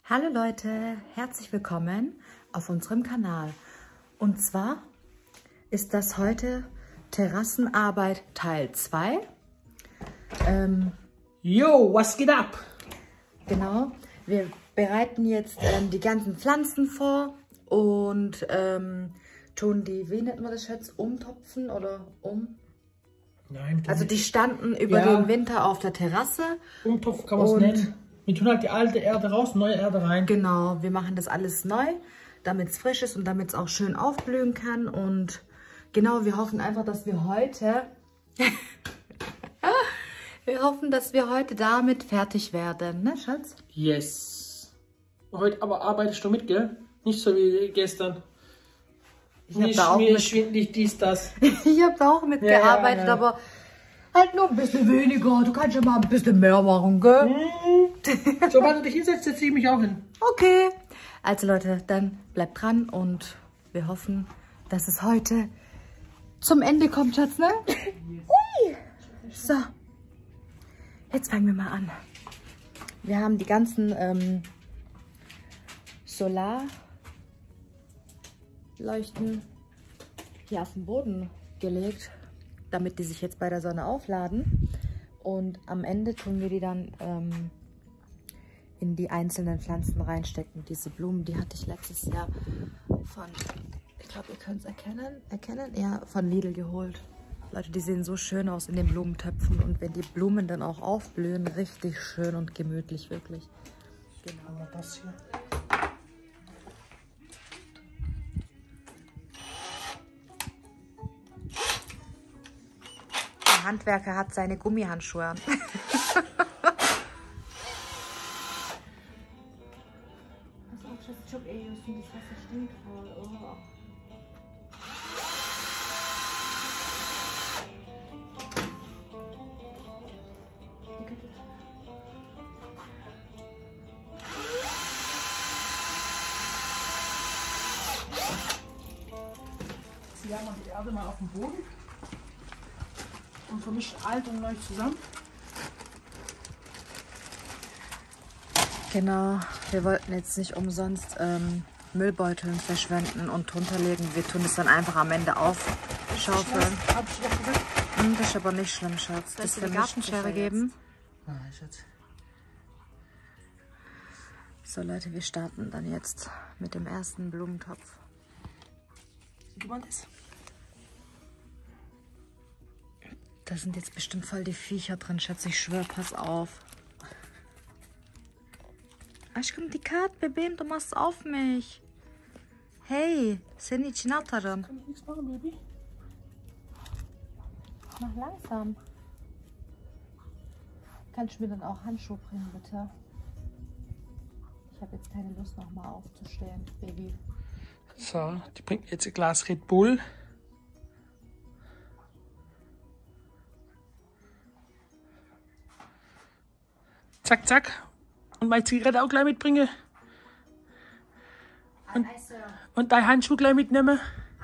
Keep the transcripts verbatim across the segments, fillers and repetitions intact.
Hallo Leute, herzlich willkommen auf unserem Kanal. Und zwar ist das heute Terrassenarbeit Teil zwei. Ähm, Yo, was geht ab? Genau, wir bereiten jetzt ähm, die ganzen Pflanzen vor und ähm, tun die, wie nennt man das jetzt, umtopfen oder um? Nein, also die standen über ja. den Winter auf der Terrasse. Umtopf kann man es nennen. Wir tun halt die alte Erde raus, neue Erde rein. Genau, wir machen das alles neu, damit es frisch ist und damit es auch schön aufblühen kann. Und genau, wir hoffen einfach, dass wir heute, wir hoffen, dass wir heute damit fertig werden, ne Schatz? Yes. Heute aber arbeitest du mit, gell? Nicht so wie gestern. Ich Nicht habe da auch mir mit, schwindelig dies, das. ich habe da auch mitgearbeitet, ja, ja, ja. aber halt nur ein bisschen weniger. Du kannst ja mal ein bisschen mehr machen, gell? Mhm. So, wenn du dich hinsetzt, setze ich mich auch hin. Okay. Also Leute, dann bleibt dran und wir hoffen, dass es heute zum Ende kommt, Schatz, ne? Ui. So. Jetzt fangen wir mal an. Wir haben die ganzen ähm, Solarleuchten hier auf den Boden gelegt, damit die sich jetzt bei der Sonne aufladen. Und am Ende tun wir die dann ähm, in die einzelnen Pflanzen reinstecken. Diese Blumen, die hatte ich letztes Jahr von, ich glaube, ihr könnt es erkennen, erkennen, ja, von Lidl geholt. Leute, die sehen so schön aus in den Blumentöpfen und wenn die Blumen dann auch aufblühen, richtig schön und gemütlich, wirklich. Genau, das hier. Der Handwerker hat seine Gummihandschuhe an. Jetzt legen wir die Erde mal auf den Boden und vermischen alt und neu zusammen. Genau, wir wollten jetzt nicht umsonst ähm, Müllbeuteln verschwenden und drunter legen. Wir tun es dann einfach am Ende aufschaufeln. Hab ich doch gesagt. Hm, das ist aber nicht schlimm, Schatz. Das ist eine Gartenschere geben. Ah, Schatz. So Leute, wir starten dann jetzt mit dem ersten Blumentopf. Sieht man das? Da sind jetzt bestimmt voll die Viecher drin, Schatz. Ich schwöre, pass auf. Aşkım dikkat bebeğim, du machst auf mich. Hey, seni içine atarım. Kann ich nichts machen, Baby? Mach langsam. Kannst du mir dann auch Handschuhe bringen, bitte? Ich habe jetzt keine Lust, nochmal aufzustehen, Baby. So, die bringt jetzt ein Glas Red Bull. Zack, zack. Und meine Zigarette auch gleich mitbringen. Und, und dein Handschuh gleich mitnehmen.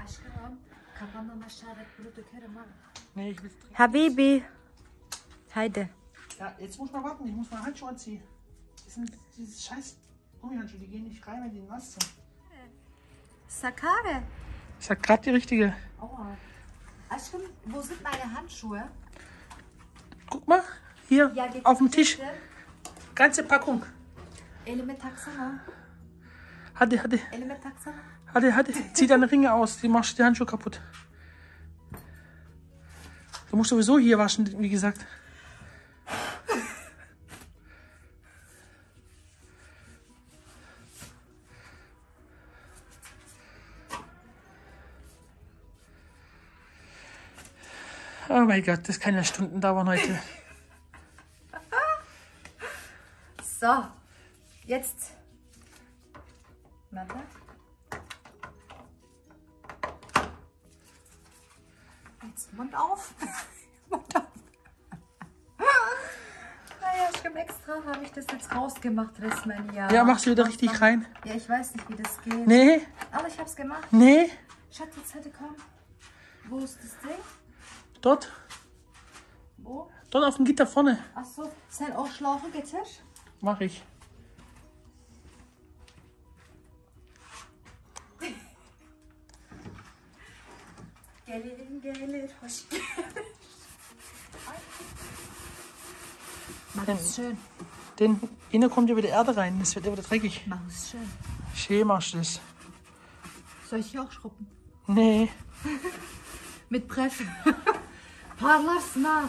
Nee, ich will es trinken. Habibi. Heide. Ja, jetzt muss man warten, ich muss meinen Handschuh anziehen. Das sind diese scheiß Gummihandschuhe, die gehen nicht rein, wenn die nass sind. Sakare. Ich sag gerade die richtige. Aua. Aşkım, wo sind meine Handschuhe? Guck mal, hier Ja, geht's auf dem Tisch. bitte? Ganze Packung. Elime taksana. Hadi, hadi, Elime taksana. hadi, hadi. Zieh deine Ringe aus, die machst die Handschuhe kaputt. Du musst sowieso hier waschen, wie gesagt. Oh mein Gott, das kann ja Stunden dauern heute. So, jetzt. Warte. Jetzt Mund auf. Mund auf. Naja, stimmt, extra habe ich das jetzt rausgemacht, Rissmania. Ja, machst du wieder richtig rein? Ja, ich weiß nicht, wie das geht. Nee, Aber ich habe es gemacht. nee, Schatz, jetzt hätte komm. Wo ist das Ding? dort, Wo? dort auf dem Gitter vorne. Achso, sen o schlafen getir. Mach ich. Gelin gelir, hoş geldin. Mach es schön. Denn innen kommt ja wieder Erde rein, das wird ja wieder dreckig. Mach es schön. Schön machst du das. Soll ich hier auch schrubben? Nee. Mit Pressen. Parlas nach.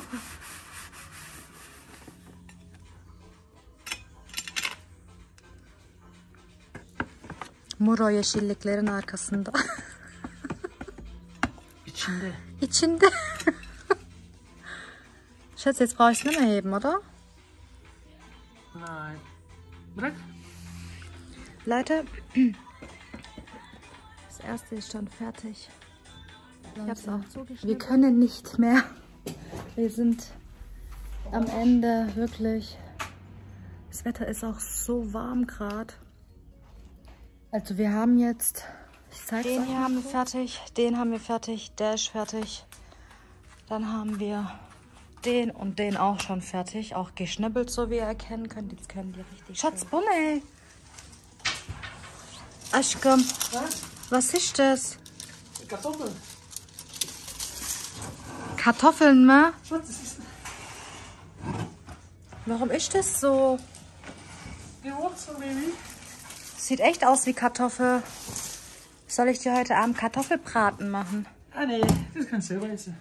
Muro yeşilliklerin arkasında. İçinde. İçinde. Schatz, jetzt brauche ich es nicht mehr heben, oder? Nein. Bırak. Leute, das erste ist schon fertig. Ich hab's auch zugeschnitten. Wir können nicht mehr. Wir sind am Ende wirklich. Das Wetter ist auch so warm gerade. Also wir haben jetzt, ich zeig's euch. Den hier haben wir fertig, den haben wir fertig, der ist fertig. Dann haben wir den und den auch schon fertig, auch geschnibbelt, so wie ihr erkennen könnt. Jetzt können die richtig. Schatz, Bunne! Aschkom, Was? was ist das? Kartoffeln. Kartoffeln, ne? Schatz, das ist Warum ist das so? gewürzt, Baby. Sieht echt aus wie Kartoffel. Soll ich dir heute Abend Kartoffelbraten machen? Ah, nee, das kannst du selber essen.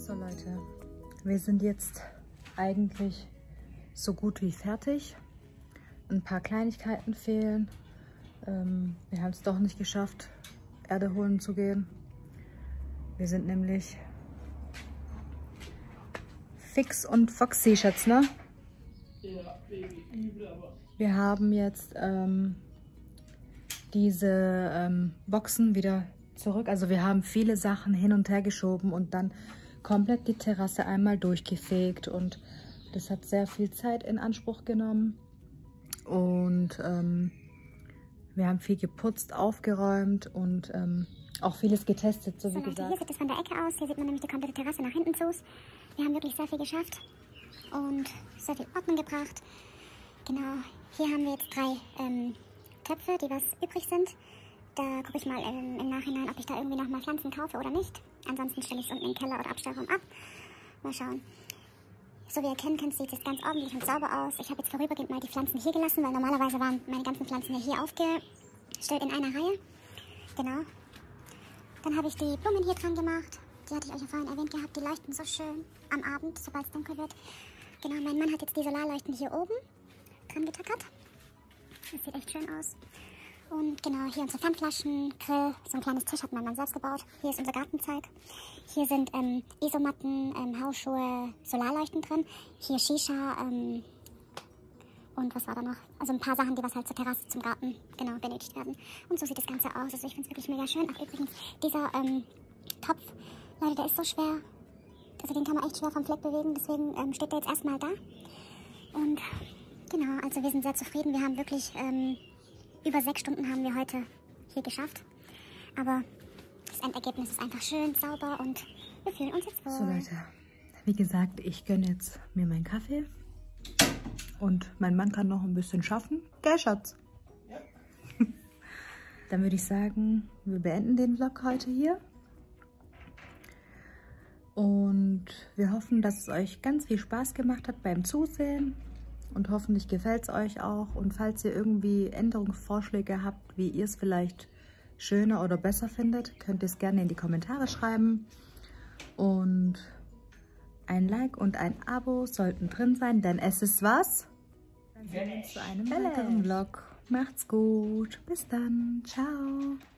So Leute, wir sind jetzt eigentlich so gut wie fertig. Ein paar Kleinigkeiten fehlen. Ähm, wir haben es doch nicht geschafft, Erde holen zu gehen. Wir sind nämlich fix und foxy, Schatz, ne? Ja, Baby, übel, aber... Wir haben jetzt ähm, diese ähm, Boxen wieder zurück. Also wir haben viele Sachen hin und her geschoben und dann komplett die Terrasse einmal durchgefegt. Und das hat sehr viel Zeit in Anspruch genommen. Und ähm, wir haben viel geputzt, aufgeräumt und ähm, auch vieles getestet, so, so wie Leute, gesagt. Hier sieht es von der Ecke aus. Hier sieht man nämlich die komplette Terrasse nach hinten zu. Wir haben wirklich sehr viel geschafft und sehr viel Ordnung gebracht. Genau, hier haben wir jetzt drei ähm, Töpfe, die was übrig sind. Da gucke ich mal im, im Nachhinein, ob ich da irgendwie nochmal Pflanzen kaufe oder nicht. Ansonsten stelle ich es unten im Keller oder Abstellraum ab. Mal schauen. So wie ihr erkennen könnt, sieht es ganz ordentlich und sauber aus. Ich habe jetzt vorübergehend mal die Pflanzen hier gelassen, weil normalerweise waren meine ganzen Pflanzen ja hier aufgestellt in einer Reihe. Genau. Dann habe ich die Blumen hier dran gemacht. Die hatte ich euch ja vorhin erwähnt gehabt. Die leuchten so schön am Abend, sobald es dunkel wird. Genau, mein Mann hat jetzt die Solarleuchten hier oben dran getackert. Das sieht echt schön aus. Und genau, hier unsere Pfandflaschen, Grill, so ein kleines Tisch hat mein Mann selbst gebaut. Hier ist unser Gartenzeug. Hier sind ähm, Isomatten, ähm, Hausschuhe, Solarleuchten drin. Hier Shisha ähm, und was war da noch? Also ein paar Sachen, die was halt zur Terrasse, zum Garten genau benötigt werden. Und so sieht das Ganze aus. Also ich finde es wirklich mega schön. Ach übrigens, dieser ähm, Topf, Leute, der ist so schwer. Also den kann man echt schwer vom Fleck bewegen. Deswegen ähm, steht der jetzt erstmal da. Und genau, also wir sind sehr zufrieden. Wir haben wirklich... Ähm, Über sechs Stunden haben wir heute hier geschafft. Aber das Endergebnis ist einfach schön, sauber und wir fühlen uns jetzt wohl. So Leute, wie gesagt, ich gönne jetzt mir meinen Kaffee. Und mein Mann kann noch ein bisschen schaffen. Gell, Schatz? Ja. Dann würde ich sagen, wir beenden den Vlog heute hier. Und wir hoffen, dass es euch ganz viel Spaß gemacht hat beim Zusehen. Und hoffentlich gefällt es euch auch. Und falls ihr irgendwie Änderungsvorschläge habt, wie ihr es vielleicht schöner oder besser findet, könnt ihr es gerne in die Kommentare schreiben. Und ein Like und ein Abo sollten drin sein, denn es ist was? Dann sehen wir uns zu einem weiteren Vlog. Macht's gut. Bis dann. Ciao.